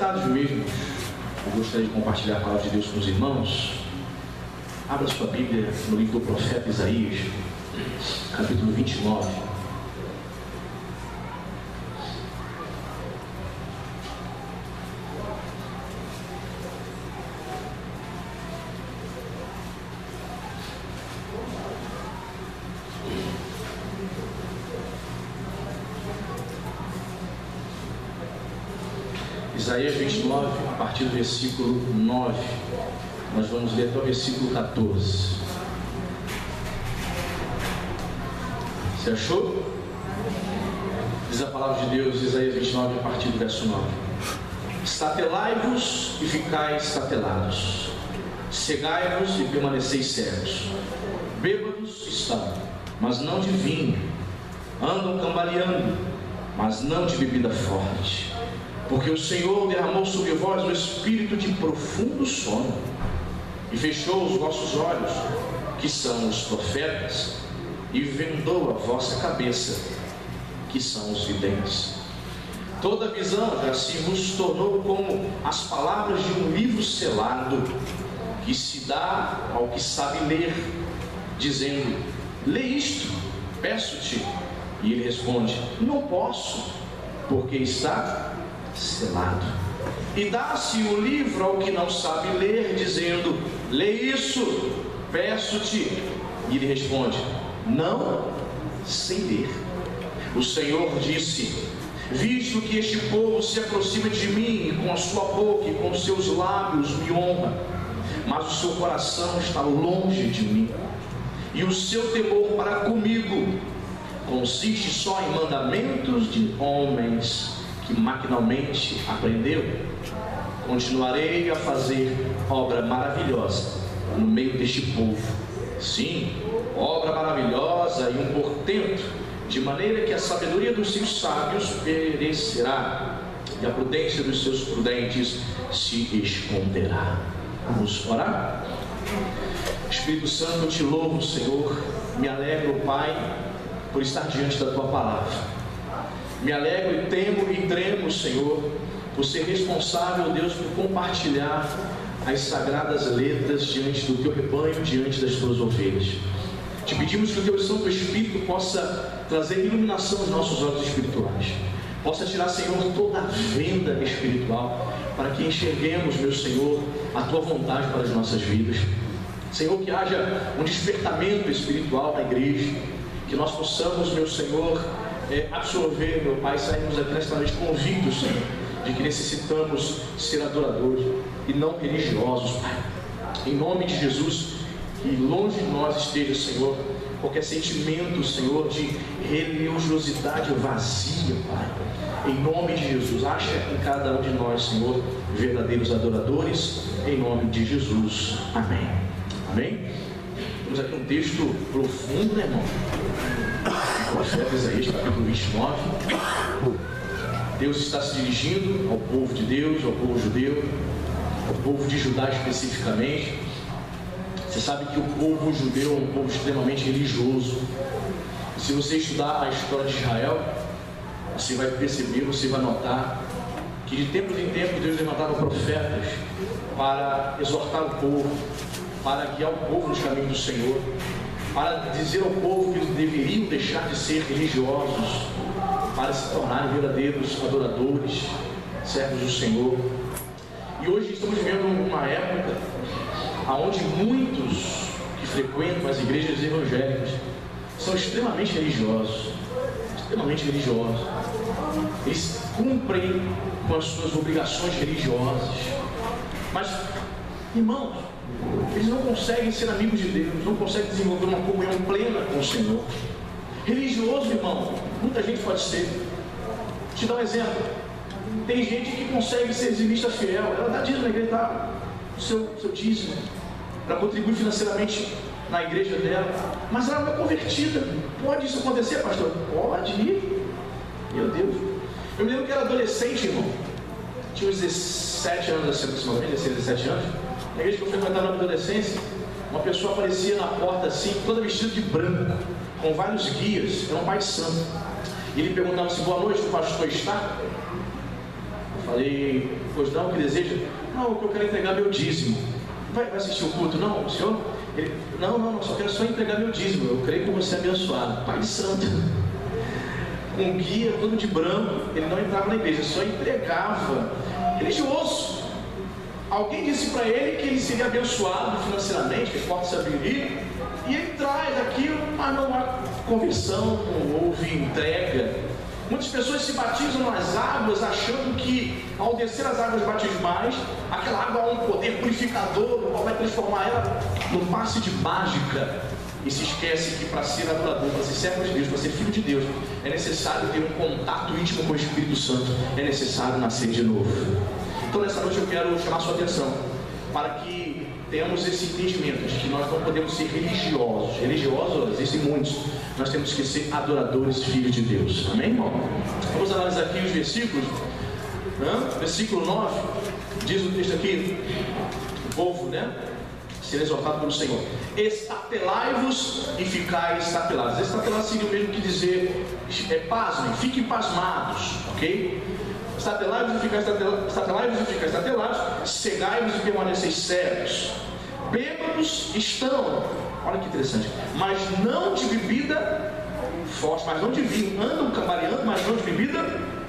Sentados mesmo, eu gostaria de compartilhar a palavra de Deus com os irmãos. Abra sua Bíblia no livro do profeta Isaías, capítulo 29. Isaías 29, a partir do versículo 9, nós vamos ler até o versículo 14. Você achou? Diz a palavra de Deus, Isaías 29, a partir do verso 9: Estatelai-vos e ficais estatelados, cegai-vos e permaneceis cegos. Bêbados estão, mas não de vinho, andam cambaleando, mas não de bebida forte. Porque o Senhor derramou sobre vós um espírito de profundo sono, e fechou os vossos olhos, que são os profetas, e vendou a vossa cabeça, que são os videntes. Toda visão já se vos tornou como as palavras de um livro selado, que se dá ao que sabe ler, dizendo: lê isto, peço-te. E ele responde: não posso, porque está selado. E dá-se o livro ao que não sabe ler, dizendo: lê isso, peço-te. E ele responde: não sei ler. O Senhor disse: visto que este povo se aproxima de mim, e com a sua boca e com os seus lábios me honra, mas o seu coração está longe de mim, e o seu temor para comigo consiste só em mandamentos de homens que maquinalmente aprendeu. Continuarei a fazer obra maravilhosa no meio deste povo, sim, obra maravilhosa e um portento, de maneira que a sabedoria dos seus sábios perecerá, e a prudência dos seus prudentes se esconderá. Vamos orar? Espírito Santo, eu te louvo, Senhor. Me alegro, Pai, por estar diante da tua palavra. Me alegro e temo e tremo, Senhor, por ser responsável, Deus, por compartilhar as sagradas letras diante do teu rebanho, diante das tuas ovelhas. Te pedimos que o teu Santo Espírito possa trazer iluminação aos nossos olhos espirituais, possa tirar, Senhor, toda a venda espiritual, para que enxerguemos, meu Senhor, a tua vontade para as nossas vidas. Senhor, que haja um despertamento espiritual na igreja, que nós possamos, meu Senhor, absorver, meu Pai, sairmos aqui nesta noite convictos, Senhor, de que necessitamos ser adoradores e não religiosos, Pai. Em nome de Jesus, que longe de nós esteja, Senhor, qualquer sentimento, Senhor, de religiosidade vazia, Pai. Em nome de Jesus, acha em cada um de nós, Senhor, verdadeiros adoradores, em nome de Jesus. Amém. Amém? Temos aqui um texto profundo, né, irmão? Profeta Isaías, capítulo 29. Deus está se dirigindo ao povo de Deus, ao povo judeu, ao povo de Judá especificamente. Você sabe que o povo judeu é um povo extremamente religioso. E se você estudar a história de Israel, você vai perceber, você vai notar que de tempos em tempos Deus levantava profetas para exortar o povo, para guiar o povo nos caminhos do Senhor, para dizer ao povo que eles deveriam deixar de ser religiosos, para se tornarem verdadeiros adoradores, servos do Senhor. E hoje estamos vivendo uma época onde muitos que frequentam as igrejas evangélicas são extremamente religiosos, eles cumprem com as suas obrigações religiosas, mas, irmãos, eles não conseguem ser amigos de Deus, não conseguem desenvolver uma comunhão plena com o Senhor. Religioso, irmão, muita gente pode ser. Vou te dar um exemplo. Tem gente que consegue ser dizimista fiel, ela dá dízimo na igreja, dá o seu dízimo para contribuir financeiramente na igreja dela, mas ela não é convertida. Pode isso acontecer, pastor? Pode ir. Meu Deus. Eu me lembro que era adolescente, irmão, tinha uns 17 anos, assim, aproximadamente, 16, 17 anos. Na igreja que eu frequentava na adolescência, uma pessoa aparecia na porta assim, toda vestida de branco, com vários guias, era um pai de santo. E ele perguntava assim: boa noite, o pastor está? Eu Falei, pois não, o que deseja? Não, eu quero entregar meu dízimo. Vai assistir o culto? Não, o senhor? Ele, não, só quero entregar meu dízimo. Eu creio que você é abençoado. Pai Santo, com guia, todo de branco, ele não entrava na igreja, só entregava. Religioso. Alguém disse para ele que ele seria abençoado financeiramente, que as portas se abririam, e ele traz aquilo, mas não há conversão, não houve entrega. Muitas pessoas se batizam nas águas achando que ao descer as águas batismais, aquela água há um poder purificador, no qual vai transformar ela num passe de mágica, e se esquece que para ser adorador, para ser servo de Deus, para ser filho de Deus, é necessário ter um contato íntimo com o Espírito Santo, é necessário nascer de novo. Então nessa noite eu quero chamar a sua atenção para que tenhamos esse entendimento de que nós não podemos ser religiosos. Religiosos existem muitos. Nós temos que ser adoradores, filhos de Deus. Amém, irmão? Vamos analisar aqui os versículos. Versículo 9, diz o texto aqui: o povo, ser exortado pelo Senhor. Estatelai-vos e ficai estatelados. Estatelar seria o mesmo que dizer pasmem, fiquem pasmados, ok? Estatelai-vos e ficai estatelados, cegai-vos e permaneceis cegos. Bêbados estão, olha que interessante, mas não de bebida forte, mas não de vinho, andam cambaleando, mas não de bebida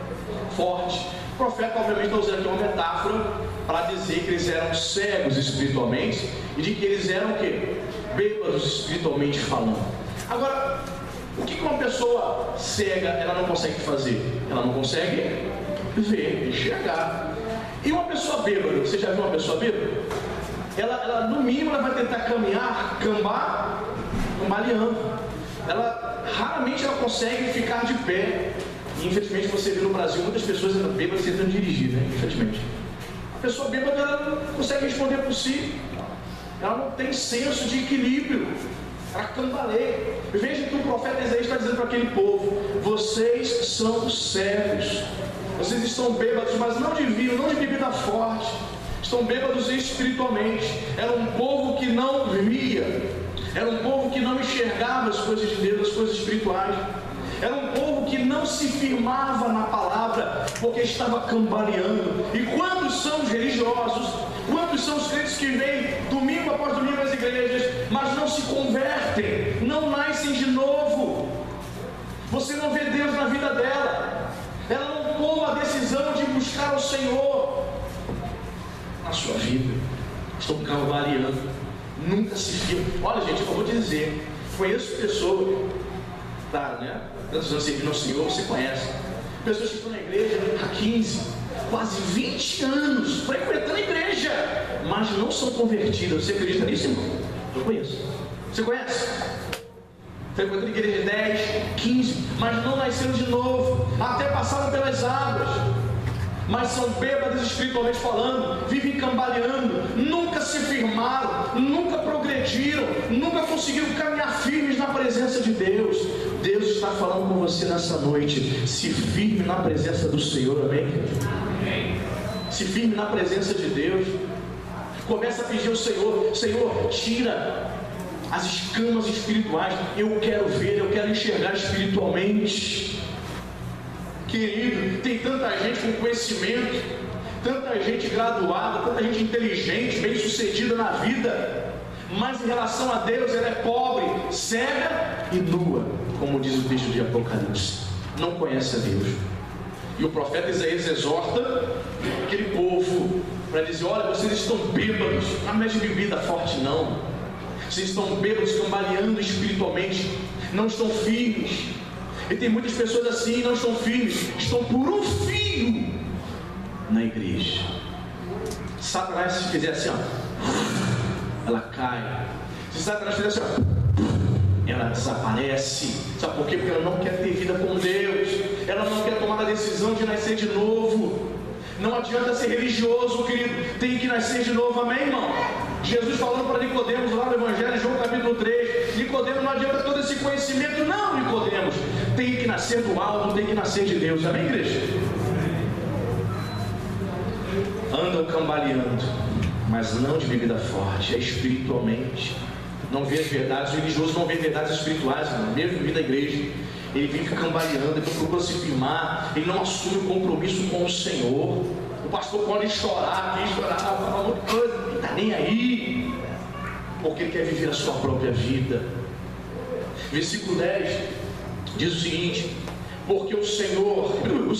forte. O profeta obviamente está usando aqui uma metáfora para dizer que eles eram cegos espiritualmente e de que eles eram o quê? Bêbados espiritualmente falando. Agora, o que uma pessoa cega ela não consegue fazer? Ela não consegue ver, enxergar. E uma pessoa bêbada, você já viu uma pessoa bêbada? Ela no mínimo ela vai tentar caminhar, cambaleando. Ela raramente ela consegue ficar de pé. E infelizmente você vê no Brasil muitas pessoas bêbadas tentando dirigir, infelizmente. A pessoa bêbada ela não consegue responder por si. Ela não tem senso de equilíbrio. Ela cambaleia. Veja que o profeta Isaías está dizendo para aquele povo: vocês são cegos. Vocês estão bêbados, mas não de vinho, não de bebida forte. Estão bêbados espiritualmente. Era um povo que não via. Era um povo que não enxergava as coisas de Deus, as coisas espirituais. Era um povo que não se firmava na palavra, porque estava cambaleando. E quantos são os religiosos? Quantos são os crentes que vêm domingo após domingo às igrejas, mas não se convertem, não nascem de novo? Você não vê Deus na vida dela. Ela não toma a decisão de buscar o Senhor na sua vida. Estão cambaleando, nunca se firmam. Olha, gente, eu vou te dizer, conheço pessoas, claro, tantos anos servindo ao Senhor, você conhece, pessoas que estão na igreja há 15, quase 20 anos, frequentando a igreja, mas não são convertidas. Você acredita nisso, irmão? Eu conheço. Você conhece? Frequentando a igreja 10, 15, mas não nasceram de novo, até passaram pelas águas, mas são bêbados espiritualmente falando, vivem cambaleando, nunca se firmaram, nunca progrediram, nunca conseguiram caminhar firmes na presença de Deus. Deus está falando com você nessa noite: se firme na presença do Senhor, amém? Se firme na presença de Deus. Começa a pedir ao Senhor: Senhor, tira as escamas espirituais. Eu quero ver, eu quero enxergar espiritualmente. Querido, tem tanta gente com conhecimento, tanta gente graduada, tanta gente inteligente, bem sucedida na vida, mas em relação a Deus ela é pobre, cega e nua, como diz o texto de Apocalipse. Não conhece a Deus. E o profeta Isaías exorta aquele povo para dizer: olha, vocês estão bêbados, não é de bebida forte não. Vocês estão bêbados, cambaleando espiritualmente, não estão firmes. E tem muitas pessoas assim, não estão firmes, estão por um fio na igreja. Satanás, se fizer assim, ela cai. Se Satanás fizer assim, ela desaparece. Sabe por quê? Porque ela não quer ter vida com Deus. Ela não quer tomar a decisão de nascer de novo. Não adianta ser religioso, querido. Tem que nascer de novo, amém, irmão? Jesus falando para Nicodemos lá no Evangelho, João capítulo 3, Nicodemos, não adianta todo esse conhecimento, não, Nicodemos. Tem que nascer do alto, tem que nascer de Deus, amém, igreja? Andam cambaleando, mas não de bebida forte, é espiritualmente. Não vê as verdades, o religioso não vê verdades espirituais, irmão. Mesmo vindo da igreja, ele vive cambaleando, ele não procura se firmar, ele não assume o compromisso com o Senhor. pastor pode chorar aqui, chorar, falar muita coisa, não está nem aí, porque ele quer viver a sua própria vida. Versículo 10 diz o seguinte: porque o Senhor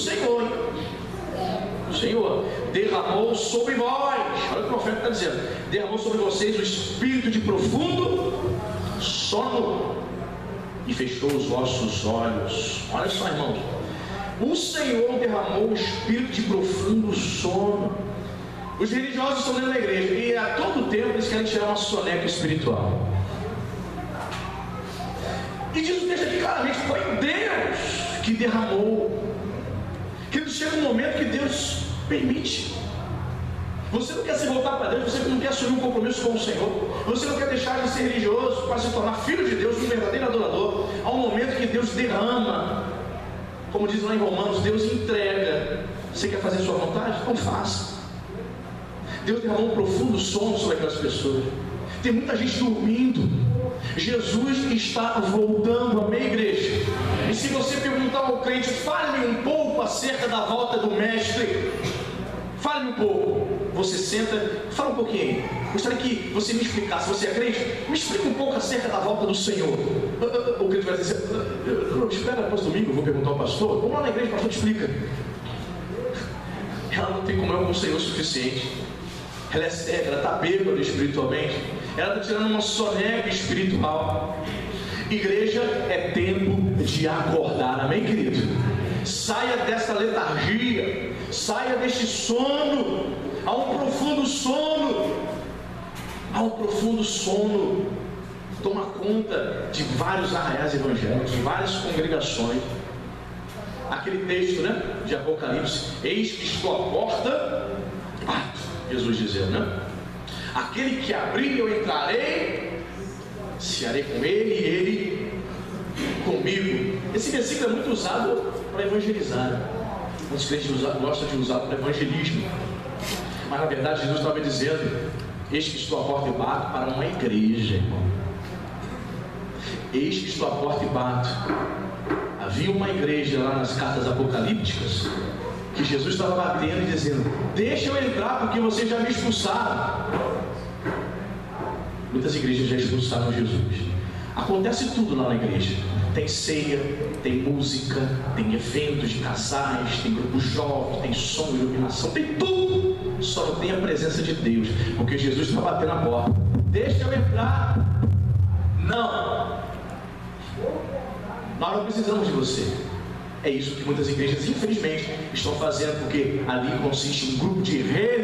derramou sobre vós, olha o que o profeta está dizendo, derramou sobre vocês o espírito de profundo sono e fechou os vossos olhos. Olha só, irmãos, o Senhor derramou o espírito de profundo sono. Os religiosos estão dentro da igreja e a todo tempo eles querem tirar uma soneca espiritual. E diz o texto aqui claramente: foi Deus que derramou. Que chega um momento que Deus permite. Você não quer se voltar para Deus, você não quer assumir um compromisso com o Senhor, você não quer deixar de ser religioso para se tornar filho de Deus, um verdadeiro adorador. Há um momento que Deus derrama, como diz lá em Romanos, Deus entrega. Você quer fazer a sua vontade? Então faça. Deus derramou um profundo sono sobre aquelas pessoas. Tem muita gente dormindo. Jesus está voltando, amém, igreja? E se você perguntar ao crente, fale-me um pouco acerca da volta do mestre, fale-me um pouco. Você senta, fala um pouquinho aí. Gostaria que você me explicasse. Você é crente? Me explica um pouco acerca da volta do Senhor. O crente vai dizer: espera, depois domingo eu vou perguntar ao pastor. Vamos lá na igreja, o pastor te explica. Ela não tem comunhão com o Senhor o suficiente. Ela é cega, ela está bêbada espiritualmente. Ela está tirando uma soneca espiritual. Igreja é tempo de acordar, amém, querido? Saia desta letargia, saia deste sono. Há um profundo sono. Há um profundo sono. Toma conta de vários arraiais evangélicos, de várias congregações. Aquele texto, né, de Apocalipse: eis que estou à porta, bato, Jesus dizendo, né? Aquele que abrir eu entrarei, cearei com ele e ele comigo. Esse versículo é muito usado para evangelizar. Muitos crentes gostam de usar para evangelismo, mas na verdade Jesus estava dizendo: eis que estou à porta e bato, para uma igreja, irmão. Eis que estou à porta e bato. Havia uma igreja lá nas cartas apocalípticas que Jesus estava batendo e dizendo: deixa eu entrar porque vocês já me expulsaram. Muitas igrejas já expulsaram Jesus. Acontece tudo lá na igreja. Tem ceia, tem música, tem eventos de casais, tem grupos jovens, tem som, iluminação, tem tudo. Só não tem a presença de Deus, porque Jesus está batendo na porta. Deixa eu entrar. Não. Nós não precisamos de você. É isso que muitas igrejas, infelizmente, estão fazendo, porque ali consiste em um grupo de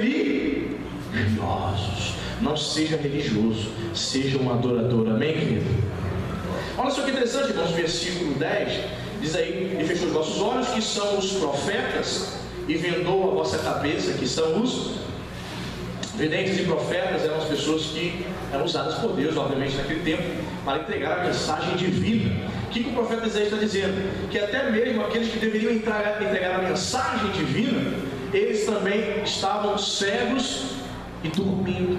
religiosos. Não seja religioso, seja um adorador, amém, querido? Olha só que interessante, irmãos, versículo 10 diz aí: e fechou os vossos olhos, que são os profetas, e vendou a vossa cabeça, que são os videntes. E profetas eram as pessoas que eram usadas por Deus, obviamente, naquele tempo, para entregar a mensagem divina. O que o profeta Isaías está dizendo? Que até mesmo aqueles que deveriam entregar a mensagem divina, eles também estavam cegos e dormindo.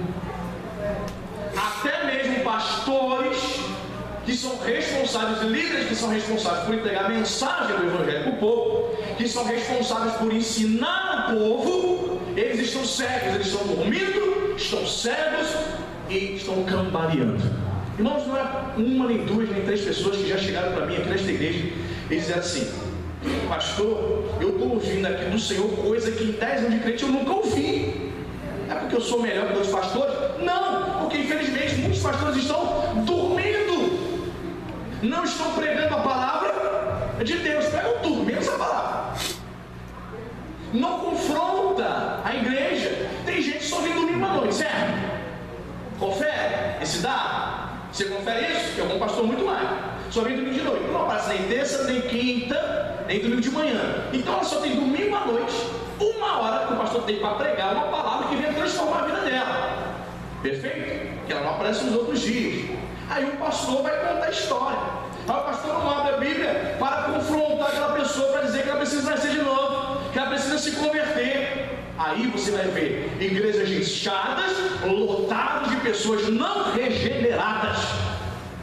Até mesmo pastores que são responsáveis, líderes que são responsáveis por entregar a mensagem do evangelho para o povo, que são responsáveis por ensinar o povo, eles estão cegos, eles estão dormindo, estão cegos e estão cambaleando. Irmãos, não é uma, nem duas, nem três pessoas que já chegaram para mim aqui nesta igreja e disseram assim: pastor, eu estou ouvindo aqui do Senhor coisa que em 10 anos de crente eu nunca ouvi. É porque eu sou melhor que outros pastores? Não, porque infelizmente muitos pastores estão dormindo, não estão pregando a palavra de Deus, pregam tudo, menos a palavra. Não confronta a igreja. Tem gente só vindo domingo à noite, certo? Confere esse dado. Você confere isso? Tem algum pastor muito mais. Só vem domingo de noite. Não aparece nem terça, nem quinta, nem domingo de manhã. Então ela só tem domingo à noite, 1 hora que o pastor tem para pregar uma palavra que vem transformar a vida dela. Perfeito? Que ela não aparece nos outros dias. Aí o pastor vai contar a história. Aí o pastor não abre a Bíblia para confrontar aquela pessoa, para dizer que ela precisa nascer de novo, que ela precisa se converter. Aí você vai ver igrejas inchadas, lotadas de pessoas não regeneradas.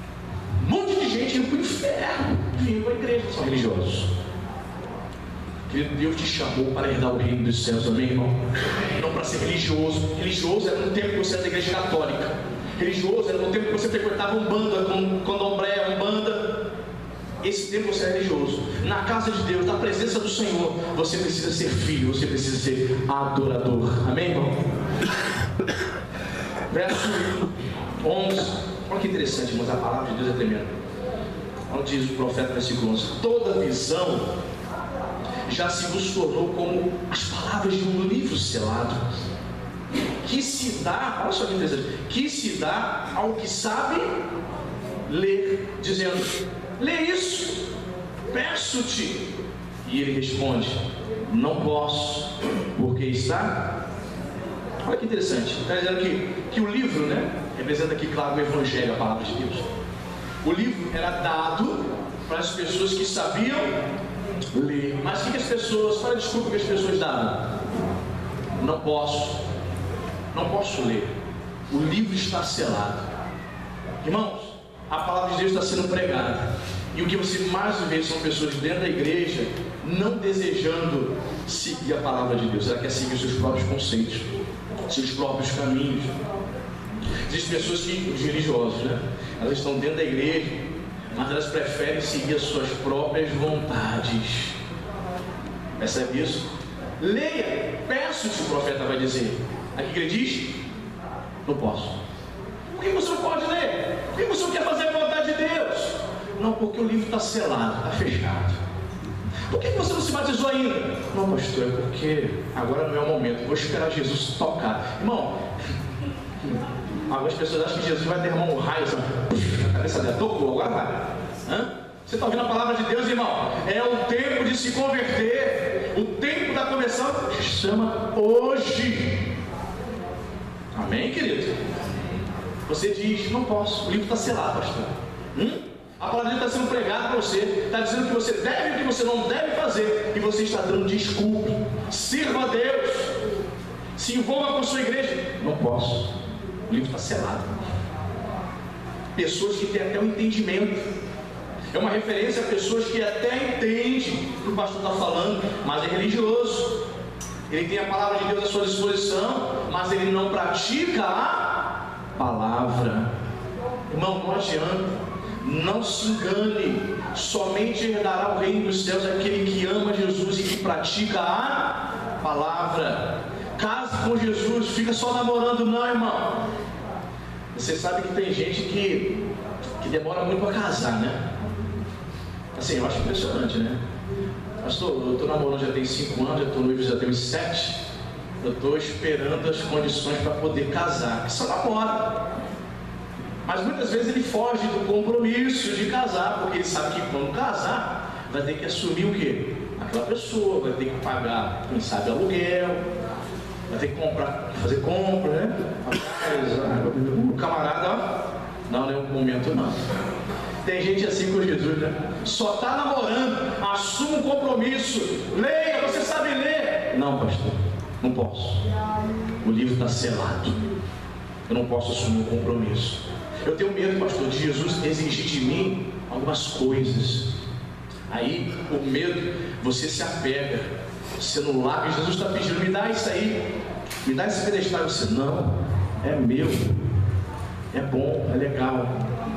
Um monte de gente indo para o inferno, vindo para a igreja, são religiosos. Querido, Deus te chamou para herdar o reino dos céus, amém, irmão? Não para ser religioso. Religioso era no tempo que você era da igreja católica. Religioso era no tempo que você frequentava Umbanda, Candomblé, Umbanda. Esse tempo você é religioso. Na casa de Deus, na presença do Senhor, você precisa ser filho, você precisa ser adorador. Amém, irmão? Verso 11. Olha que interessante, irmãos, a palavra de Deus é tremenda. Olha o que diz o profeta, versículo 11: toda visão já se vos tornou como as palavras de um livro selado, que se dá, olha só que interessante, que se dá ao que sabe ler, dizendo: lê isso, peço-te. E ele responde: não posso, porque está. Olha que interessante, está dizendo que o livro, né, representa aqui, claro, o Evangelho, a palavra de Deus. O livro era dado para as pessoas que sabiam ler. Mas o que as pessoas, qual é a desculpa que as pessoas davam? Não posso ler, o livro está selado. Irmãos, a palavra de Deus está sendo pregada, e o que você mais vê são pessoas dentro da igreja não desejando seguir a palavra de Deus. Ela quer seguir os seus próprios conceitos, seus próprios caminhos. Existem pessoas que, os religiosos, né, elas estão dentro da igreja, mas elas preferem seguir as suas próprias vontades. Percebe isso? Leia, peço-te, o profeta vai dizer. Aqui que ele diz: não posso. Por que você não pode ler? Por que você não quer fazer a vontade de Deus? Não, porque o livro está selado, está fechado. Por que você não se batizou ainda? Não, pastor, é porque agora não é o momento, vou esperar Jesus tocar. Irmão, algumas pessoas acham que Jesus vai derramar um raio assim, na cabeça dela. Tocou, agora vai. Você está ouvindo a palavra de Deus, irmão? É o tempo de se converter. O tempo está começando. Chama hoje. Amém, querido? Você diz: não posso, o livro está selado, pastor. A palavra de Deus está sendo pregada para você, está dizendo que você deve e o que você não deve fazer, e você está dando desculpa. Sirva a Deus, se envolva com a sua igreja. Não posso, o livro está selado. Pessoas que têm até um entendimento, é uma referência a pessoas que até entendem o que o pastor está falando, mas é religioso. Ele tem a palavra de Deus à sua disposição, mas ele não pratica a palavra. Irmão, não adianta, não se engane. Somente herdará o reino dos céus aquele que ama Jesus e que pratica a palavra. Case com Jesus, fica só namorando não, irmão. Você sabe que tem gente que demora muito para casar, né? Assim, eu acho impressionante, né? Pastor, eu estou namorando já tem 5 anos, já estou noivo já tem uns 7. Eu estou esperando as condições para poder casar. Que só namora. Mas muitas vezes ele foge do compromisso de casar, porque ele sabe que quando casar, vai ter que assumir o quê? Aquela pessoa, vai ter que pagar, quem sabe, aluguel, vai ter que comprar, fazer compra, né? O camarada, ó, não é um momento não. Tem gente assim com Jesus, né? Só está namorando, assume um compromisso, leia, você sabe ler. Não, pastor, não posso. O livro está selado. Eu não posso assumir um compromisso. Eu tenho medo, pastor, de Jesus exigir de mim algumas coisas. Aí, por medo, você se apega. Você não larga. Jesus está pedindo: me dá isso aí, me dá esse pedestal. Você: não, é meu, é bom, é legal.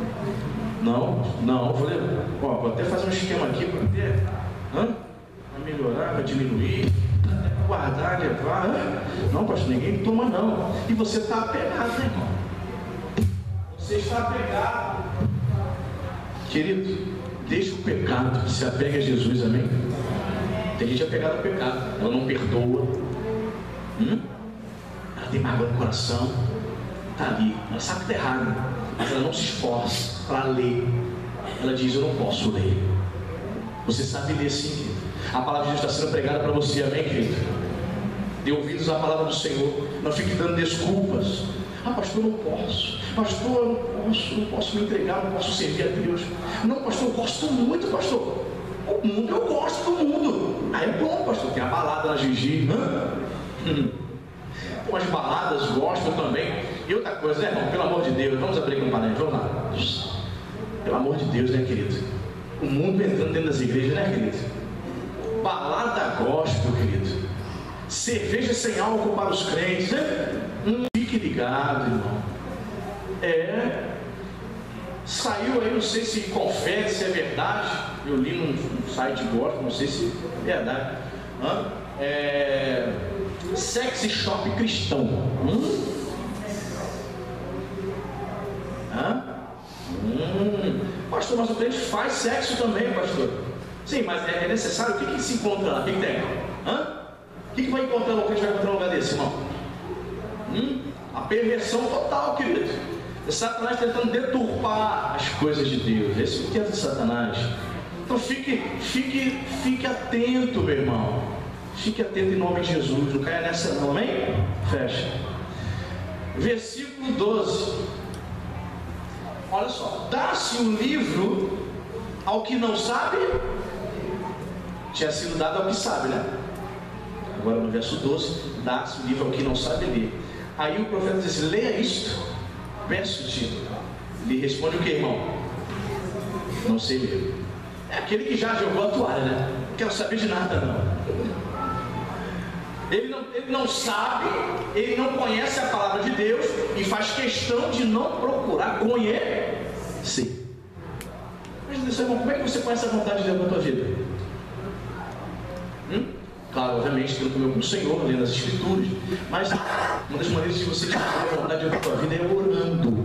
Não, vou até fazer um esquema aqui para ter, para melhorar, para diminuir, até para guardar, levar. Não, pastor, ninguém toma não. E você está apegado, né, irmão? Você está apegado. Querido, deixa o pecado, se apega a Jesus, amém? Tem gente apegada ao pecado, ela não perdoa, ela tem mágoa no coração, está ali, ela sabe que está errado, mas ela não se esforça para ler. Ela diz: eu não posso ler. Você sabe ler sim, querido. A palavra de Deus está sendo pregada para você, amém, querido? Dê ouvidos à palavra do Senhor. Não fique dando desculpas. Pastor, eu não posso. Pastor, eu não posso me entregar, não posso servir a Deus. Não, pastor, eu gosto muito, pastor. O mundo, eu gosto do mundo. É bom, pastor. Tem a balada na Gigi, Umas baladas, gosto também. E outra coisa, né, irmão? Pelo amor de Deus, vamos abrir com parede, vamos lá. Pelo amor de Deus, né, querido? O mundo entrando dentro das igrejas, né, querido? Balada balada gospel, querido, cerveja sem álcool para os crentes, né? Fique ligado, irmão. Saiu aí, não sei se confere, se é verdade. Eu li num site gospel, não sei se é verdade. Sex shop cristão. Pastor, mas o crente faz sexo também, pastor. Sim, mas é necessário. O que se encontra lá? O que tem? O que vai encontrar lá? O crente vai encontrar um lugar desse, irmão? A perversão total, querido. É Satanás tentando deturpar as coisas de Deus. Esse é o que é de Satanás. Então fique atento, meu irmão. Fique atento em nome de Jesus. Não caia nessa não, amém? Fecha. Versículo 12. Olha só. Dá-se o livro ao que não sabe. Tinha sido dado ao que sabe, né? Agora no verso 12. Dá-se o livro ao que não sabe ler. Aí o profeta diz assim: leia isto. Verso de. Ele responde o que, irmão? Não sei ler. É aquele que já jogou a toalha, né? Não quero saber de nada, não. Ele não sabe, ele não conhece a palavra de Deus e faz questão de não procurar conhecer. Mas Deus, irmão, como é que você conhece a vontade de Deus na tua vida? Claro, obviamente, tendo comigo com o Senhor, lendo as Escrituras. Mas uma das maneiras de você descobrir a vontade de Deus na tua vida é orando.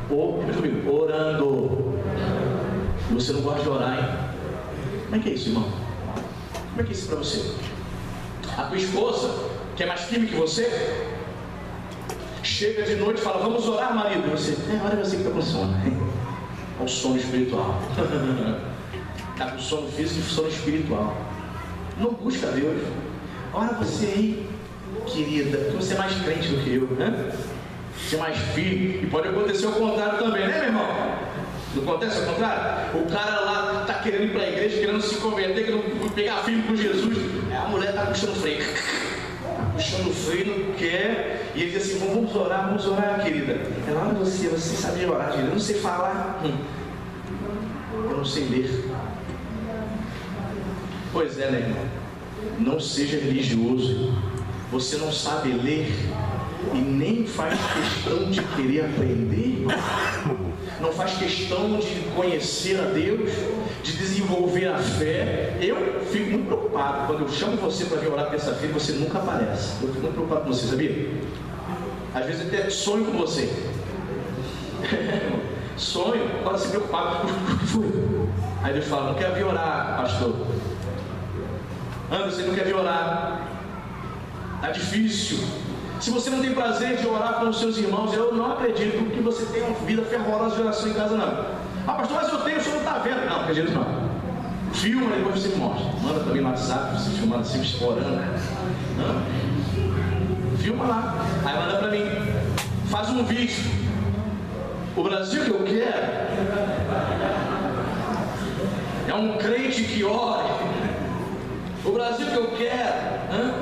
Orando. E você não gosta de orar, hein? Como é que é isso, irmão? Como é que é isso para você? A tua esposa, que é mais firme que você, chega de noite e fala: vamos orar, marido. E você, ora você que está com sono. É o sono espiritual. Está com sono físico e sono espiritual. Não busca Deus. Ora você aí, querida, que você é mais crente do que eu, né? Você é mais firme. E pode acontecer o contrário também, né, meu irmão? Não acontece o contrário? O cara lá está querendo ir para a igreja, querendo se converter, querendo pegar firme com Jesus. A mulher está puxando o freio. Está puxando o freio, não quer. E ele diz assim: vamos orar, querida. Ela: olha você sabe orar, querida. Eu não sei falar. Eu não sei ler. Pois é, né, irmão? Não seja religioso. Você não sabe ler e nem faz questão de querer aprender. Não faz questão de conhecer a Deus, de desenvolver a fé. Eu fico muito preocupado quando eu chamo você para vir orar terça-feira e você nunca aparece. Eu fico muito preocupado com você, sabia? Às vezes até sonho com você. Sonho, para se preocupar. Aí Deus fala: não quer vir orar, pastor. Anderson, não quer vir orar. Está difícil. Se você não tem prazer de orar com os seus irmãos, eu não acredito que você tenha uma vida fervorosa de oração em casa, não. Pastor, mas eu tenho, o senhor não está vendo. Não, acredito não. Filma, depois você me mostra. Manda também no WhatsApp, você filmando assim, orando. Filma lá. Aí manda para mim. Faz um vídeo. O Brasil que eu quero é um crente que ore. O Brasil que eu quero,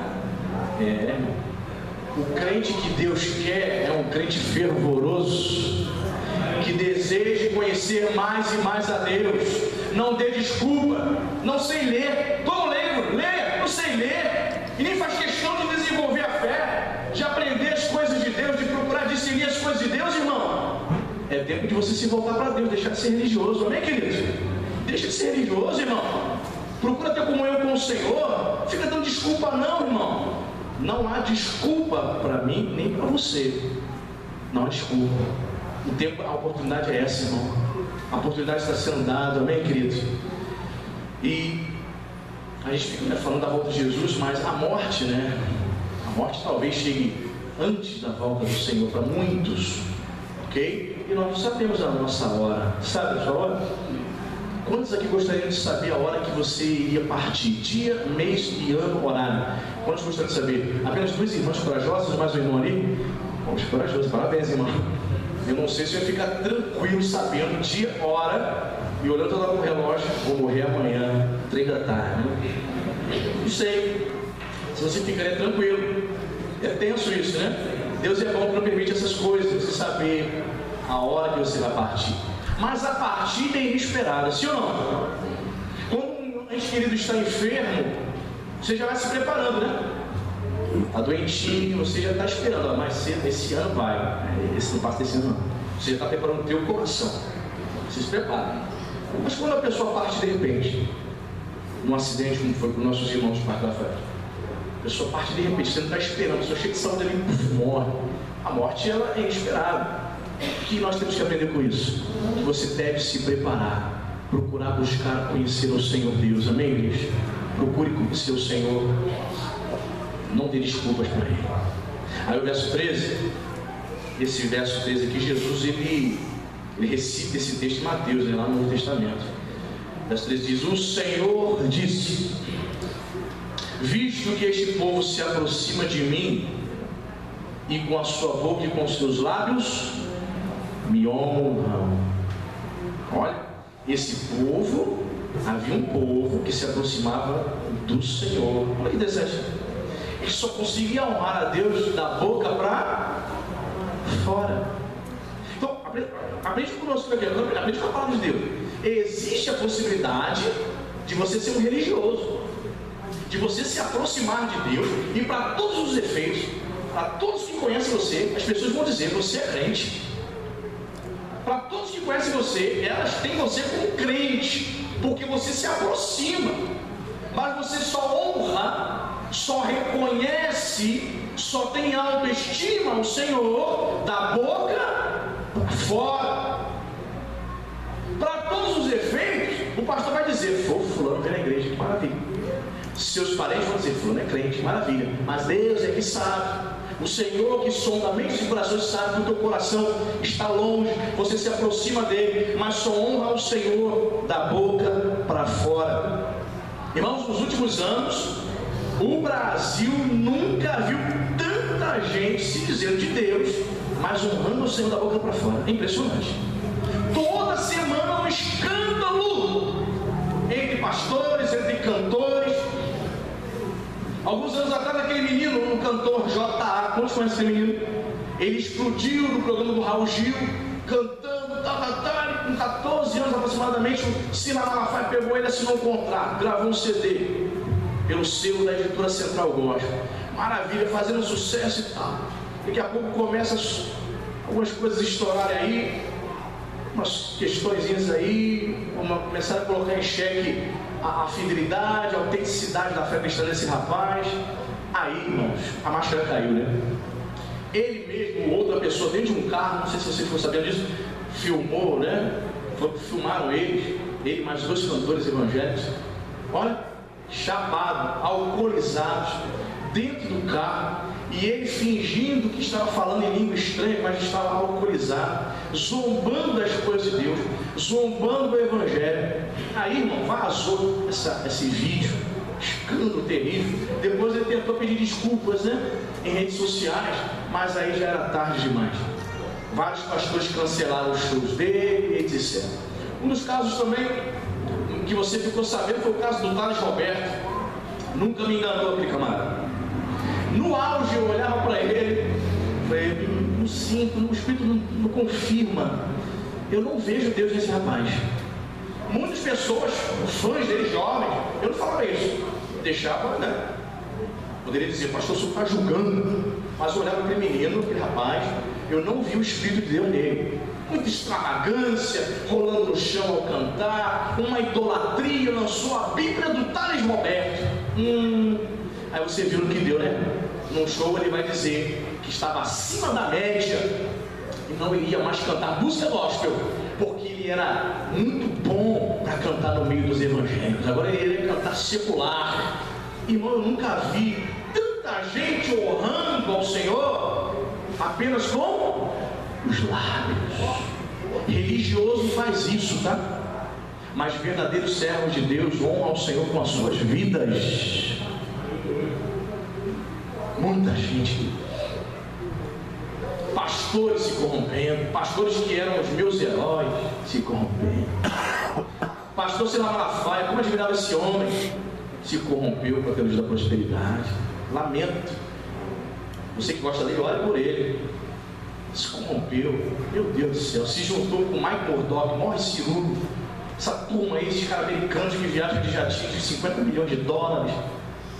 o crente que Deus quer é um crente fervoroso, que deseja conhecer mais e mais a Deus. Não dê desculpa. Não sei ler. Como leigo? Leia. Não sei ler. E nem faz questão de desenvolver a fé, de aprender as coisas de Deus, de procurar discernir as coisas de Deus, irmão. É tempo de você se voltar para Deus, deixar de ser religioso. Amém, querido? Deixa de ser religioso, irmão. Procura ter comunhão com o Senhor. Fica dando desculpa não, irmão. Não há desculpa para mim nem para você. Não há desculpa. O tempo, a oportunidade é essa, irmão. A oportunidade está sendo dada, amém, querido? E a gente fica falando da volta de Jesus, mas a morte, né? A morte talvez chegue antes da volta do Senhor para muitos, ok? E nós não sabemos a nossa hora. Sabe a sua hora? Quantos aqui gostariam de saber a hora que você iria partir? Dia, mês e ano, horário. Quantos gostariam de saber? Apenas duas irmãs corajosas, mais um irmão ali? Poxa, corajoso, parabéns, irmão. Eu não sei se eu ia ficar tranquilo sabendo dia, hora e olhando lá no relógio: vou morrer amanhã, 3 da tarde. Não sei se você ficaria tranquilo. É tenso isso, né? Deus é bom que não permite essas coisas, você saber a hora que você vai partir. Mas a partida é inesperada, sim ou não? Quando um ente querido está enfermo, Você já vai se preparando, né? Está doentinho, você já está esperando, mas cedo, esse ano vai. Esse não passa desse ano, não. Você já está preparando o teu coração. Você se prepara. Mas quando a pessoa parte de repente, num acidente como foi com nossos irmãos do Parque da Fé, a pessoa parte de repente, você não está esperando, a pessoa chega de saúde ali e morre. A morte, ela é inesperada. O que nós temos que aprender com isso? Que você deve se preparar, procurar buscar conhecer o Senhor Deus. Amém, igreja? Procure conhecer o Senhor. Não dê desculpas para Ele. Aí o verso 13, esse verso 13 aqui, Jesus ele recita esse texto de Mateus, né, lá no Novo Testamento. O verso 13 diz: o Senhor disse: visto que este povo se aproxima de mim, e com a sua boca e com os seus lábios me honram. Olha, esse povo, havia um povo que se aproximava do Senhor. Olha que interessante. Ele só conseguia honrar a Deus da boca para fora. Então, aprende conosco aqui, aprende com a palavra de Deus. Existe a possibilidade de você ser um religioso, de você se aproximar de Deus, e para todos os efeitos, para todos que conhecem você, as pessoas vão dizer: você é crente. Para todos que conhecem você, elas têm você como crente, porque você se aproxima. Mas você só honra, só reconhece, só tem autoestima ao Senhor da boca para fora. Para todos os efeitos, o pastor vai dizer: fulano vem na igreja, que maravilha. Seus parentes vão dizer: fulano é crente, maravilha. Mas Deus é que sabe. O Senhor que sonda mentes e corações sabe que o teu coração está longe. Você se aproxima dele, mas só honra o Senhor da boca para fora. Irmãos, nos últimos anos, o Brasil nunca viu tanta gente se dizendo de Deus, mas honrando o Senhor da boca para fora. É impressionante. Toda semana um escândalo entre pastores, entre cantores. Alguns anos atrás, aquele menino, o cantor J.A., quantos conhecem esse menino? Ele explodiu no programa do Raul Gil, cantando, com 14 anos aproximadamente. O Silas Malafaia pegou ele, assinou um contrato, gravou um CD pelo selo da editora Central Gospel. Maravilha, fazendo sucesso e tal. Daqui a pouco começa algumas coisas a estourarem aí, umas questõezinhas aí, começaram a colocar em xeque a fidelidade, a autenticidade da fé cristã desse rapaz. Aí, irmãos, a máscara caiu, né? Ele mesmo, outra pessoa dentro de um carro, não sei se vocês ficam sabendo disso, filmou, né? Filmaram ele mais dois cantores evangélicos, olha, chapado, alcoolizados, dentro do carro, e ele fingindo que estava falando em língua estranha, mas estava alcoolizado, zombando das coisas de Deus, zombando do Evangelho. Aí, irmão, vazou esse vídeo, escândalo terrível. Depois ele tentou pedir desculpas, né, em redes sociais, mas aí já era tarde demais. Vários pastores cancelaram os shows dele, etc. Um dos casos também que você ficou sabendo foi o caso do Thales Roberto. Nunca me enganou aquele camarada. No auge eu olhava para ele, falei: não sinto, o Espírito não confirma. Eu não vejo Deus nesse rapaz. Muitas pessoas, fãs dele, jovens, eu não falava isso, deixava, né? Poderia dizer: pastor, o senhor está julgando. Mas eu olhava para aquele menino, aquele rapaz, eu não vi o Espírito de Deus nele. Muita extravagância, rolando no chão ao cantar, uma idolatria, lançou a Bíblia do Thales Roberto. Aí você viu no que deu, né? Num show ele vai dizer que estava acima da média e não iria mais cantar música gospel, porque ele era muito bom para cantar no meio dos evangélicos. Agora ele ia cantar secular. Irmão, eu nunca vi tanta gente honrando ao Senhor apenas com os lábios. Religioso faz isso, tá? Mas verdadeiros servos de Deus honram ao Senhor com as suas vidas. Muita gente, pastores se corrompendo, pastores que eram os meus heróis se corrompendo. Pastor Silas Malafaia, como admirava esse homem, se corrompeu com a teologia da prosperidade. Lamento. Você que gosta dele, olhe por ele. Se corrompeu, meu Deus do céu, se juntou com Mike Murdock, morre cirúrgico, essa turma aí, esses caras americanos que viajam de jatinhos de 50 milhões de dólares.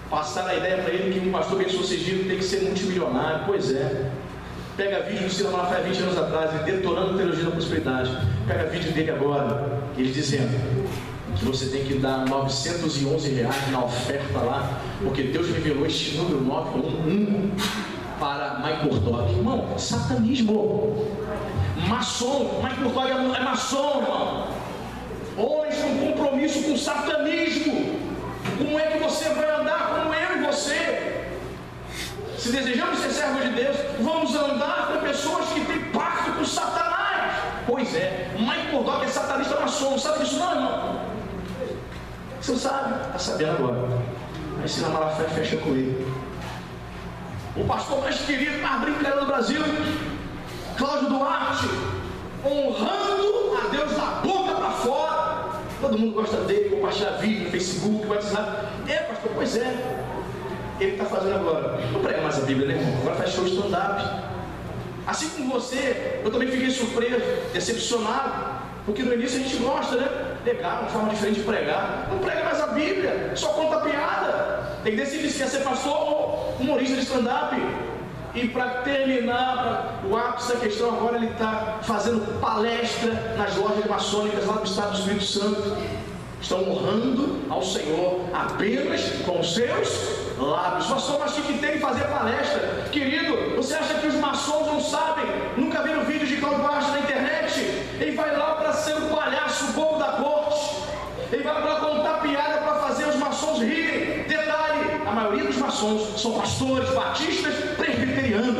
Passaram a ideia para ele que um pastor bem sucedido tem que ser multimilionário. Pois é. Pega vídeo do Silas Malafaia 20 anos atrás, ele detonando a teologia da prosperidade. Pega vídeo dele agora, ele dizendo que você tem que dar R$911 na oferta lá, porque Deus revelou este número 911 para Mike Murdock. Irmão, satanismo. Maçom. Mike Murdock é maçom, irmão. Homens com compromisso com satanismo. Como é que você vai andar como eu e você? Se desejamos ser servos de Deus, vamos andar com pessoas que têm pacto com Satanás. Pois é, Mike Murdock é satanista maçom. Não sabe disso não, irmão? Você não sabe? Está sabendo agora. Aí Silas Malafaia fecha com ele. O pastor mais querido, mais brincalhão do Brasil, Cláudio Duarte, honrando a Deus da boca para fora. Todo mundo gosta dele, compartilha vídeo no Facebook, WhatsApp. Pastor, pois é. Ele está fazendo agora. Não prega mais a Bíblia, né, irmão? Agora faz show de stand-up. Assim como você, eu também fiquei surpreso, decepcionado, porque no início a gente gosta, né? Legal, uma forma diferente de pregar. Não prega mais a Bíblia, só conta piada. Tem que decidir se quer ser pastor ou humorista de stand-up. E para terminar, o ápice da questão, agora ele está fazendo palestra nas lojas maçônicas lá do estado do Espírito Santo. Estão honrando ao Senhor apenas com seus lábios. Pastor, mas que tem que fazer palestra? Querido, você acha que os maçons não sabem? Nunca viram vídeos de Cláudio Duarte na internet? Ele vai lá para ser um palhaço, o bobo da corte. Ele vai para contar piada para fazer os maçons rirem. Detalhe, a maioria dos maçons são pastores, batistas, presbiterianos.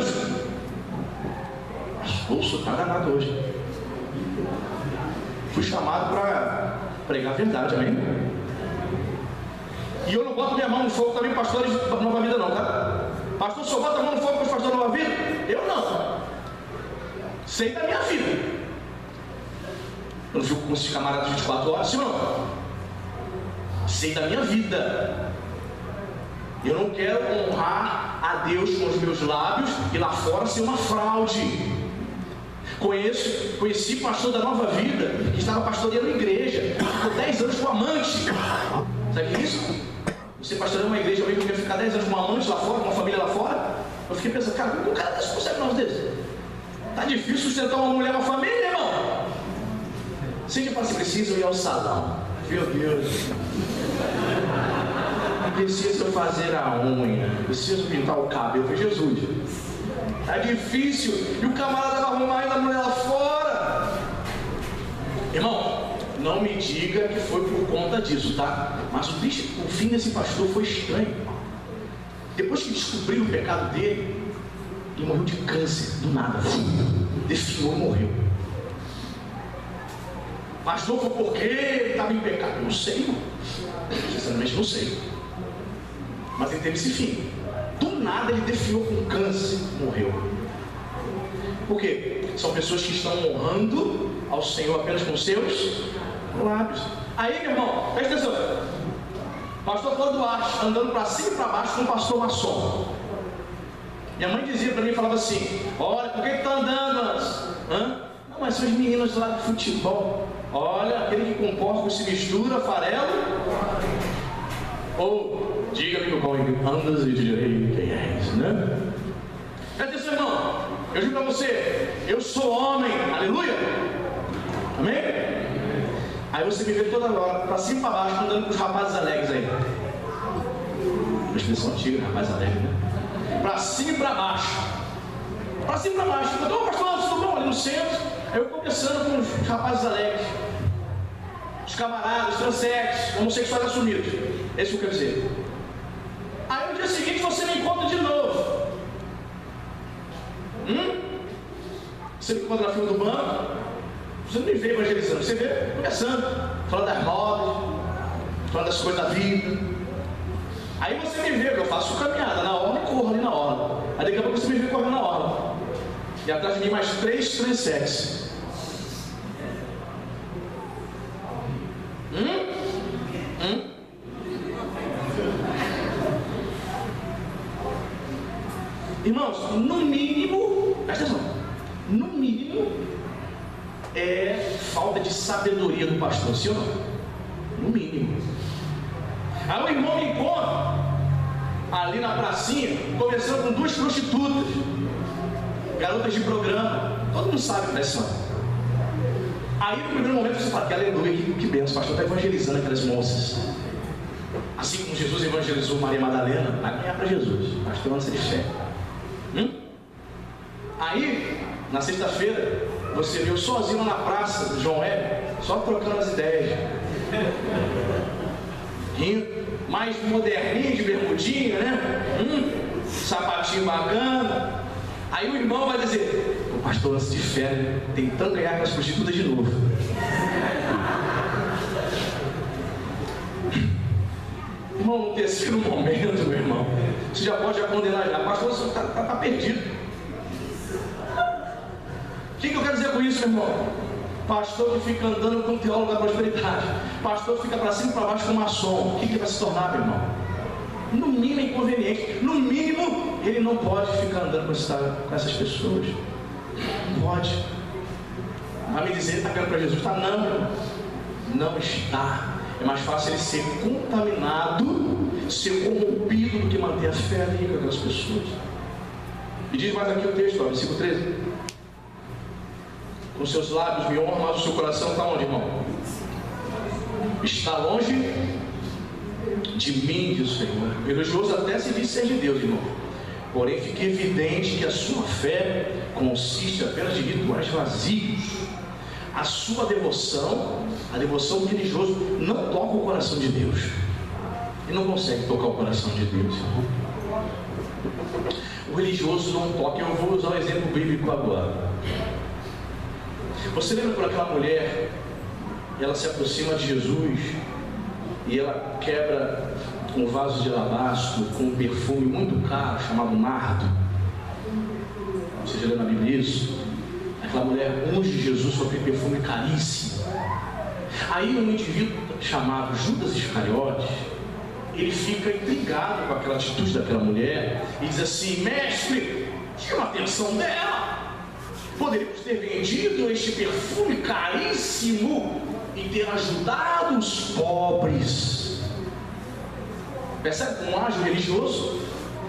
Ouço, está danado hoje. Fui chamado para pregar a verdade, amém? E eu não boto minha mão no fogo também, pastores de Nova Vida não, tá? Pastor, só bota a mão no fogo para os pastores de Nova Vida? Eu não. Sei da minha vida. Eu não fico com esses camaradas 24 horas, sim ou não? Sei da minha vida. Eu não quero honrar a Deus com os meus lábios e lá fora ser uma fraude. Conheci pastor da Nova Vida que estava pastoreando a igreja, ficou 10 anos com amante. Sabe o que é isso? Você pastoreando uma igreja, alguém que quer ficar 10 anos com uma amante lá fora, com uma família lá fora. Eu fiquei pensando, cara, como um cara desse consegue um negócio desse? Tá difícil sustentar uma mulher, uma família, irmão. Você já precisa ir ao salão. Meu Deus. Preciso fazer a unha, preciso pintar o cabelo. Jesus. Tá difícil. E o camarada vai arrumar ainda a mulher lá fora. Irmão, não me diga que foi por conta disso, tá? Mas o fim desse pastor foi estranho. Depois que descobriram o pecado dele, ele morreu de câncer, do nada. Definhou e morreu. Pastor, foi porque ele estava em pecado? Eu não sei, irmão. Sinceramente não sei. Mas ele teve esse fim. Do nada ele definhou com câncer, morreu. Por quê? São pessoas que estão honrando ao Senhor apenas com seus lábios. Aí, meu irmão, presta atenção. Pastor Cláudio Duarte andando para cima e para baixo com um pastor maçom. Minha mãe dizia para mim, falava assim: olha, por que está andando, antes? Não, mas são as meninas lá de futebol. Olha, aquele que com porco se mistura, farelo. Ou, diga-me no qual andas e direi quem é esse, né? Presta atenção, irmão. Eu digo para você, eu sou homem, aleluia. Amém? Aí você me vê toda hora, para cima e para baixo, andando com os rapazes alegres aí. Uma expressão antiga, rapaz alegre, né? Para cima e para baixo. Para cima e para baixo. Eu estou, pastor, tudo bom? Ali no centro. Aí eu conversando com os rapazes alegres. Os camaradas, transexos, homossexuais assumidos. É isso que eu quero dizer. Aí no dia seguinte você me encontra de novo. Você me encontra na fila do banco. Você não me vê evangelizando, você vê conversando, falando das modas, falando das coisas da vida. Aí você me vê, eu faço caminhada na orla e corro ali na orla. Aí daqui a pouco você me vê correndo na orla. E atrás de mim mais 3 transexos. Irmãos, no mínimo, presta atenção, no mínimo é falta de sabedoria do pastor, sim ou não? No mínimo. Aí o irmão me encontra ali na pracinha, conversando com 2 prostitutas, garotas de programa. Todo mundo sabe da história. Aí no primeiro momento você fala, que aleluia, que benção, o pastor está evangelizando aquelas moças. Assim como Jesus evangelizou Maria Madalena, vai ganhar para Jesus. Pastor, ânsia de fé. Aí, na sexta-feira, você viu sozinho na praça do João Hélio, só trocando as ideias. Mais moderninho, de bermudinha, né? Sapatinho bacana. Aí o irmão vai dizer, o pastor ânsia de fé, né? Tentando ganhar com as prostitutas de novo. Irmão, no terceiro momento, meu irmão, você já pode condenar já. Pastor, você está perdido. O que eu quero dizer com isso, meu irmão? Pastor que fica andando com o teólogo da prosperidade, pastor que fica para cima e para baixo com maçom, o que ele vai se tornar, meu irmão? No mínimo é inconveniente. No mínimo, ele não pode ficar andando com essas pessoas. Não pode. Vai me dizer, está querendo para Jesus? Está não. Não está. É mais fácil ele ser contaminado, ser corrompido, do que manter a fé ali com aquelas pessoas. E diz mais aqui o texto, ó, versículo 13. Com seus lábios me honra, mas o seu coração está onde, irmão? Está longe de mim, diz o Senhor. Religioso até se diz ser de Deus, irmão. Porém fica evidente que a sua fé consiste apenas de rituais vazios. A sua devoção, a devoção do religioso, não toca o coração de Deus. Ele não consegue tocar o coração de Deus. O religioso não toca. Eu vou usar um exemplo bíblico agora. Você lembra por aquela mulher, ela se aproxima de Jesus e ela quebra um vaso de alabastro com um perfume muito caro chamado nardo? Você já leu na Bíblia isso? Aquela mulher unge Jesus com aquele perfume caríssimo. Aí um indivíduo chamado Judas Iscariotes, ele fica intrigado com aquela atitude daquela mulher e diz assim: mestre, chama a atenção dela. Poderíamos ter vendido este perfume caríssimo e ter ajudado os pobres. Percebe como age o religioso?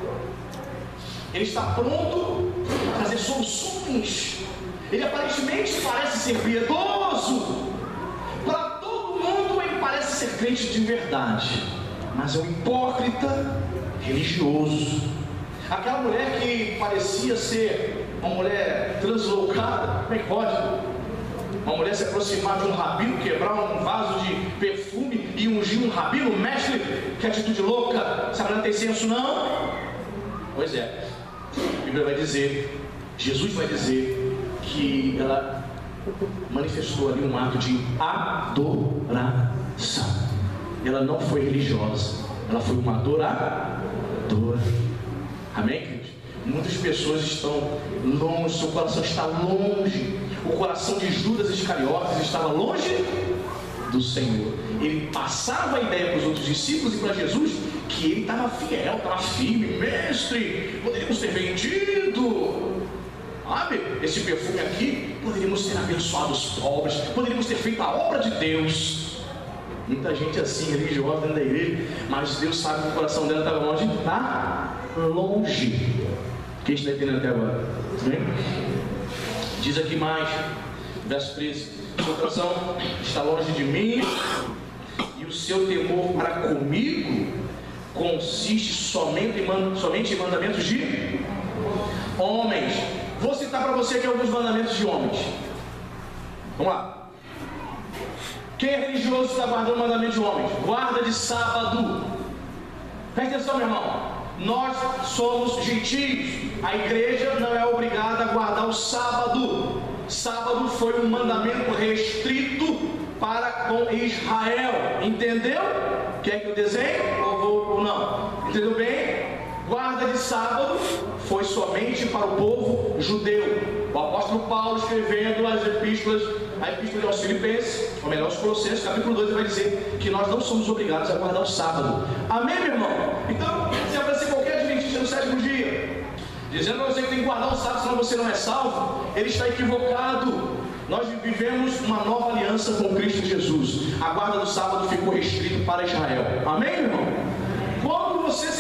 Ele está pronto a trazer soluções. Ele aparentemente parece ser piedoso. Para todo mundo ele parece ser crente de verdade, mas é um hipócrita religioso. Aquela mulher que parecia ser uma mulher translocada, como é que pode? Uma mulher se aproximar de um rabino, quebrar um vaso de perfume e ungir um rabino, mestre, que atitude louca, essa mulher não tem senso não? Pois é, a Bíblia vai dizer, Jesus vai dizer que ela manifestou ali um ato de adoração. Ela não foi religiosa, ela foi uma adoradora. Amém, queridos? Muitas pessoas estão longe, seu coração está longe. O coração de Judas Iscariotes estava longe do Senhor. Ele passava a ideia para os outros discípulos e para Jesus que ele estava fiel, estava firme. Mestre, poderíamos ter vendido, sabe, esse perfume aqui, poderíamos ter abençoado os pobres, poderíamos ter feito a obra de Deus. Muita gente assim, religiosa dentro da igreja, mas Deus sabe que o coração dela estava longe. Está longe. Quem está entendendo até agora? Bem? Diz aqui mais, verso 13: seu coração está longe de mim, e o seu temor para comigo consiste somente em mandamentos de homens. Vou citar para você aqui alguns mandamentos de homens. Vamos lá. Quem é religioso está guardando o mandamento de homens? Guarda de sábado. Presta atenção, meu irmão. Nós somos gentios. A igreja não é obrigada a guardar o sábado. Sábado foi um mandamento restrito para com Israel. Entendeu? Quer que eu desenhe ou não? Entendeu bem? Guarda de sábado foi somente para o povo judeu. O apóstolo Paulo, escrevendo as epístolas, a epístola aos Filipenses, ou melhor, aos Colossenses, capítulo 2, vai dizer que nós não somos obrigados a guardar o sábado. Amém, meu irmão? Então, se aparecer qualquer adventista no sétimo dia, dizendo para você que tem que guardar o sábado, senão você não é salvo, ele está equivocado. Nós vivemos uma nova aliança com Cristo Jesus. A guarda do sábado ficou restrito para Israel. Amém, meu irmão? Quando você se torna religioso,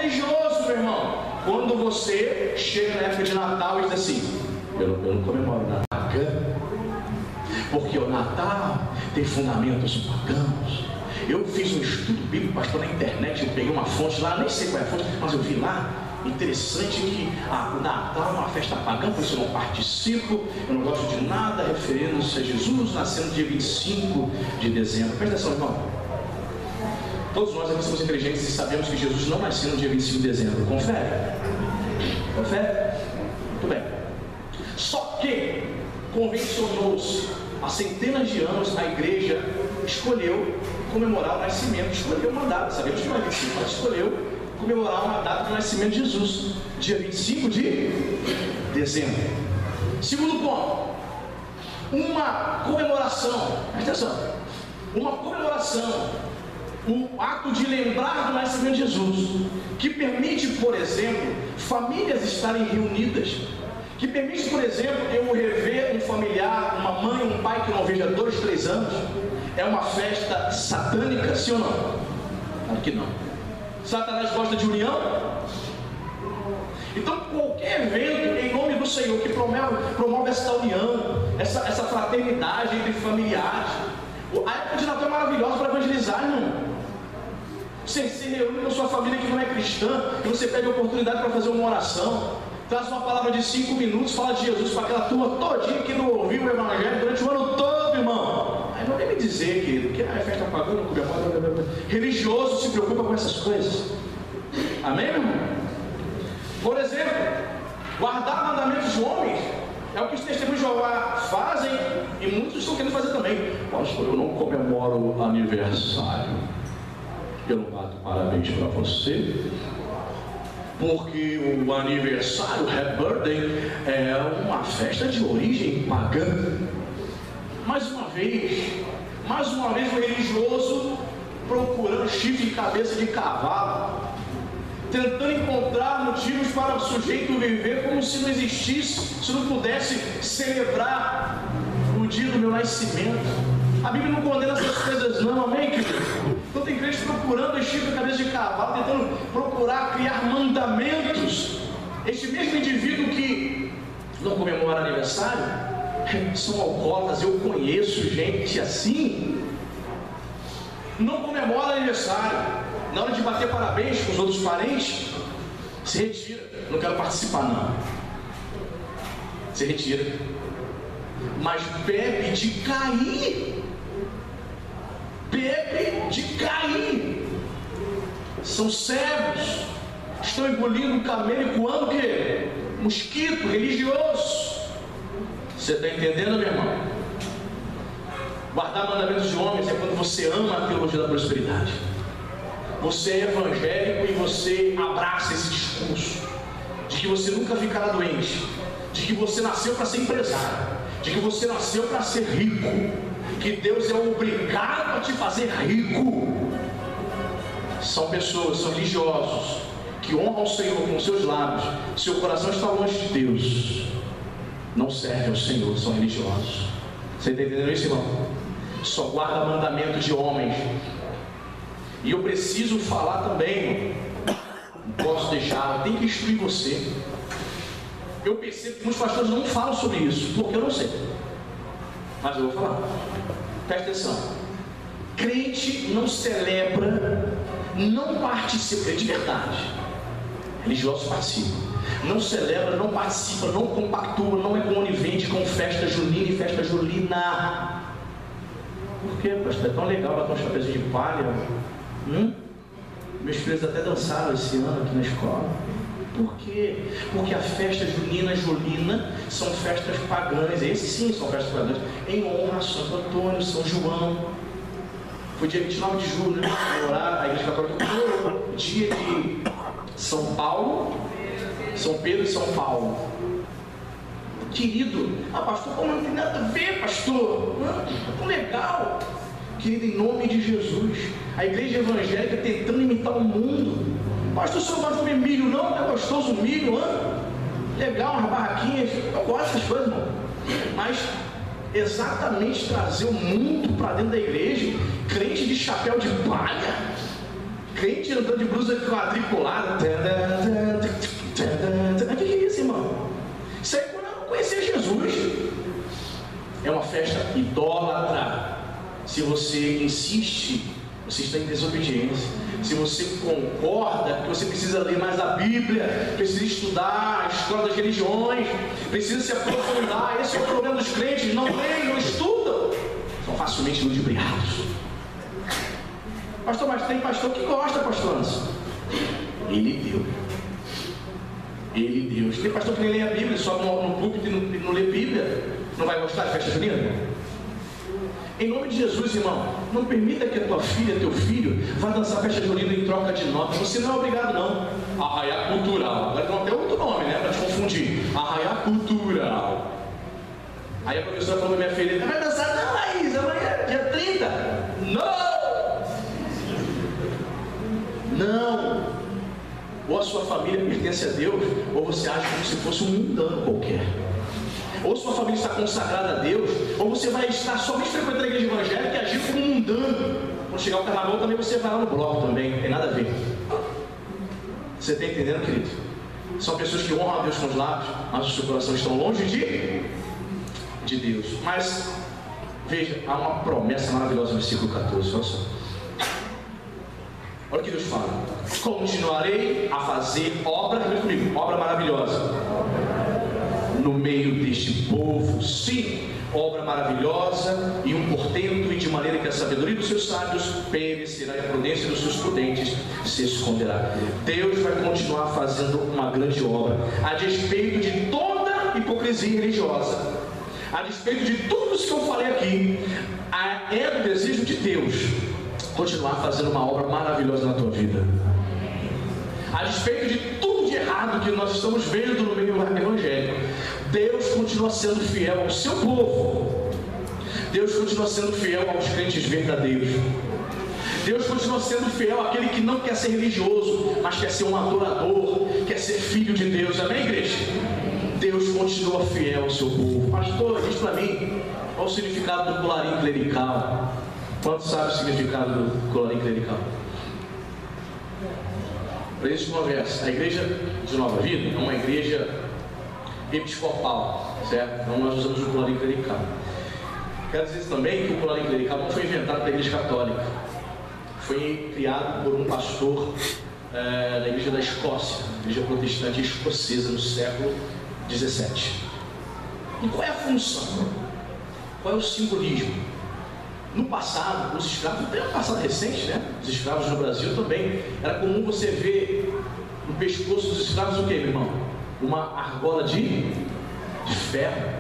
religioso, meu irmão, quando você chega na época de Natal e diz assim: eu não comemoro Natal, porque o Natal tem fundamentos pagãos. Eu fiz um estudo bíblico, pastor, na internet, eu peguei uma fonte lá, nem sei qual é a fonte, mas eu vi lá, interessante que o Natal é uma festa pagã, por isso eu não participo, eu não gosto de nada referindo-se a Jesus nascendo dia 25 de dezembro. Presta atenção, irmão. Todos nós aqui somos inteligentes e sabemos que Jesus não nasceu no dia 25 de dezembro. Confere? Confere? Muito bem. Só que convencionou-se, há centenas de anos, a igreja escolheu comemorar o nascimento, escolheu uma data, sabemos que não é 25, mas escolheu comemorar uma data do nascimento de Jesus, dia 25 de dezembro. Segundo ponto, uma comemoração, presta atenção, uma comemoração, o ato de lembrar do nascimento de Jesus, que permite, por exemplo, famílias estarem reunidas, que permite, por exemplo, eu rever um familiar, uma mãe, um pai que não vejo há 2, 3 anos, é uma festa satânica, sim ou não? Claro que não. Satanás gosta de união? Então qualquer evento em nome do Senhor que promove essa união, essa fraternidade entre familiares. A época de Natal é maravilhosa para evangelizar, irmão. Você se reúne com sua família que não é cristã e você pede a oportunidade para fazer uma oração, traz uma palavra de 5 minutos, fala de Jesus para aquela turma todinha que não ouviu o evangelho durante o ano todo, irmão. Aí não vem me dizer, querido, que é festa pagã, religioso se preocupa com essas coisas. Amém, irmão? Por exemplo, guardar mandamentos de homens é o que os testemunhos de Jeová fazem e muitos estão querendo fazer também. Pastor, eu não comemoro aniversário, eu não bato parabéns para você, porque o aniversário, o happy birthday, é uma festa de origem pagã. Mais uma vez o religioso procurando chifre de cabeça de cavalo, tentando encontrar motivos para o sujeito viver como se não existisse, se não pudesse celebrar o dia do meu nascimento. A Bíblia não condena essas coisas não, amém, querido? Então tem crente procurando chifre de cabeça de cavalo, tentando procurar criar mandamentos. Este mesmo indivíduo que não comemora aniversário são alcoólatras. Eu conheço gente assim, não comemora aniversário, na hora de bater parabéns com os outros parentes, se retira, não quero participar não, se retira, mas bebe de cair, são cegos, estão engolindo o camelo e coando o quê? Mosquito religioso. Você está entendendo, meu irmão? Guardar mandamentos de homens é quando você ama a teologia da prosperidade. Você é evangélico e você abraça esse discurso de que você nunca ficará doente, de que você nasceu para ser empresário, de que você nasceu para ser rico, que Deus é obrigado a te fazer rico. São pessoas, são religiosos, que honram o Senhor com seus lábios, seu coração está longe de Deus, não servem ao Senhor, são religiosos. Você está entendendo isso, irmão? Só guarda mandamento de homens. E eu preciso falar também, não posso deixar, eu tenho que instruir você. Eu percebo que muitos pastores não falam sobre isso, porque eu não sei, mas eu vou falar. Presta atenção. Crente não celebra, não participa, de verdade. Religiosos participam. Não celebra, não participa, não compactua, não é conivente com festa junina e festa julina. Por quê, pastor? É tão legal bater um chapéuzinho de palha. Meus filhos até dançaram esse ano aqui na escola. Por quê? Porque a festa junina e julina são festas pagãs. Esses sim são festas pagãs. Em honra a Santo Antônio, São João. Foi dia 29 de julho, né? A Igreja Católica comemorou o dia de São Paulo, São Pedro e São Paulo. Querido, pastor, como não tem nada a ver, pastor? Tão legal. Querido, em nome de Jesus, a igreja evangélica tentando imitar o mundo. Pastor, o senhor gosta de comer milho, não? É gostoso o milho, legal, umas barraquinhas. Eu gosto dessas coisas, irmão. Mas exatamente trazer o mundo para dentro da igreja, crente de chapéu de palha, Crente andando de blusa quadriculada. O que é isso, irmão? Isso aí quando eu não conhecia Jesus. É uma festa idólatra. Se você insiste, você está em desobediência. Se você concorda que você precisa ler mais a Bíblia, precisa estudar a história das religiões, precisa se aprofundar, esse é o problema dos crentes, não leem, não estudam, são facilmente ludibriados. Pastor, mas tem pastor que gosta, pastor Anderson. Ele deu. Tem pastor que nem lê a Bíblia, sobe no púlpito e não lê Bíblia. Não vai gostar de festa junina? Em nome de Jesus, irmão, não permita que a tua filha, teu filho, vá dançar festa junina em troca de nota. Você não é obrigado, não. Arraiá cultural. Agora tem até outro nome, né? Para te confundir. Arraiá cultural. Aí a professora falou pra minha filha: vai dançar? Não, Laís, amanhã, dia 30. Não! Ou a sua família pertence a Deus, ou você age como se fosse um mundano qualquer. Ou sua família está consagrada a Deus, ou você vai estar somente frequentando a igreja evangélica e agir como um mundano. Quando chegar o carnaval também você vai lá no bloco também, não tem nada a ver. Você está entendendo, querido? São pessoas que honram a Deus com os lábios, mas o seu coração estão longe de Deus. Mas, veja, há uma promessa maravilhosa no versículo 14, olha só. Olha o que Deus fala: continuarei a fazer obra, comigo, obra maravilhosa no meio deste povo, sim, obra maravilhosa e um portento, e de maneira que a sabedoria dos seus sábios perecerá e a prudência dos seus prudentes se esconderá. Deus vai continuar fazendo uma grande obra, a despeito de toda hipocrisia religiosa, a despeito de tudo isso que eu falei aqui. É do desejo de Deus continuar fazendo uma obra maravilhosa na tua vida, a despeito de tudo de errado que nós estamos vendo no meio evangélico. Deus continua sendo fiel ao seu povo. Deus continua sendo fiel aos crentes verdadeiros. Deus continua sendo fiel àquele que não quer ser religioso, mas quer ser um adorador, quer ser filho de Deus. Amém, igreja? Deus continua fiel ao seu povo. Pastor, diz para mim qual o significado do colarinho clerical. Quantos sabem o significado do colarinho clerical? Para isso conversa. A igreja de Nova Vida é uma igreja episcopal, certo? Então nós usamos o colarinho clerical. Quero dizer também que o colarinho clerical não foi inventado pela igreja católica. Foi criado por um pastor da igreja da Escócia, igreja protestante escocesa no século XVII. E qual é a função? Qual é o simbolismo? No passado, os escravos, até no passado recente, né? Os escravos no Brasil também, era comum você ver no pescoço dos escravos o que, meu irmão? Uma argola de ferro.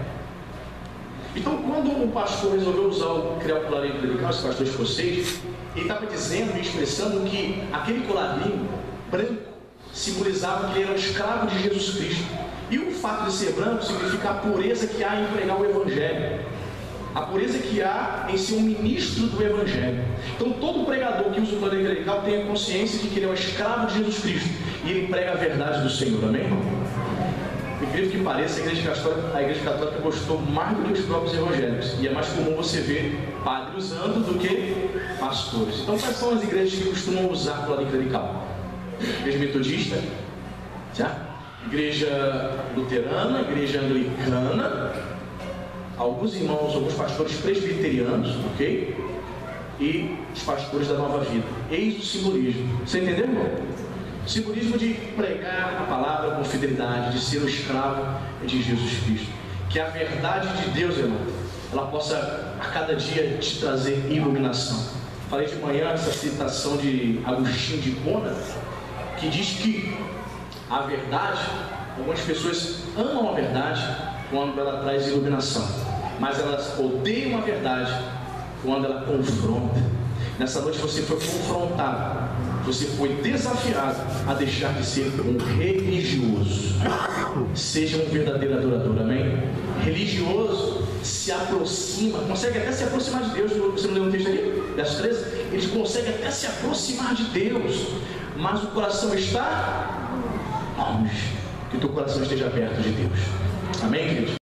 Então, quando o pastor resolveu criar o colarinho clerical, esse pastor escocês, ele estava dizendo e expressando que aquele colarinho branco simbolizava que ele era um escravo de Jesus Cristo. E o fato de ser branco significa a pureza que há em pregar o Evangelho, a pureza que há em ser um ministro do Evangelho. Então todo pregador que usa o colarinho clerical tem a consciência de que ele é um escravo de Jesus Cristo e ele prega a verdade do Senhor. Amém, irmão? Incrível que pareça, a igreja católica gostou mais do que os próprios evangélicos, e é mais comum você ver padre usando do que pastores. Então quais são as igrejas que costumam usar colarinho clerical? Igreja metodista, certo? Igreja luterana, igreja anglicana, alguns irmãos, alguns pastores presbiterianos, ok? E os pastores da Nova Vida. Eis o simbolismo. Você entendeu, irmão? O simbolismo de pregar a palavra com fidelidade, de ser o escravo de Jesus Cristo. Que a verdade de Deus, irmão, ela possa a cada dia te trazer iluminação. Falei de manhã essa citação de Agostinho de Hipona, que diz que a verdade, algumas pessoas amam a verdade quando ela traz iluminação, mas elas odeiam a verdade quando ela confronta. Nessa noite você foi confrontado, você foi desafiado a deixar de ser um religioso. Seja um verdadeiro adorador, amém? Religioso se aproxima, consegue até se aproximar de Deus. Você não leu um texto ali? Verso 13? Eles conseguem até se aproximar de Deus, mas o coração está longe. Que o teu coração esteja perto de Deus. Amém, queridos?